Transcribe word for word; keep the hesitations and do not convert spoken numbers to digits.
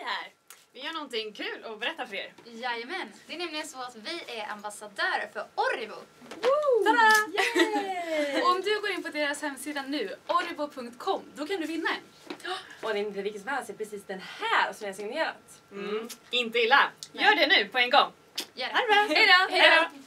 här. Vi gör någonting kul att berätta för er. Jajamän, det är nämligen så att vi är ambassadörer för Oribo. Tada! Och om du går in på deras hemsida nu, oribo punkt com, då kan du vinna en. Och det är inte riktigt väl, är precis den här som jag signerat. Mm. Inte illa. Gör det nu på en gång. Gör det. Ha det bra. Hej då! Hej då!